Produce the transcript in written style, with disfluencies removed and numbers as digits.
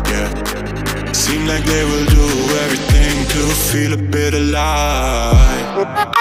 yeah. Seem like they will do everything to feel a bit alive.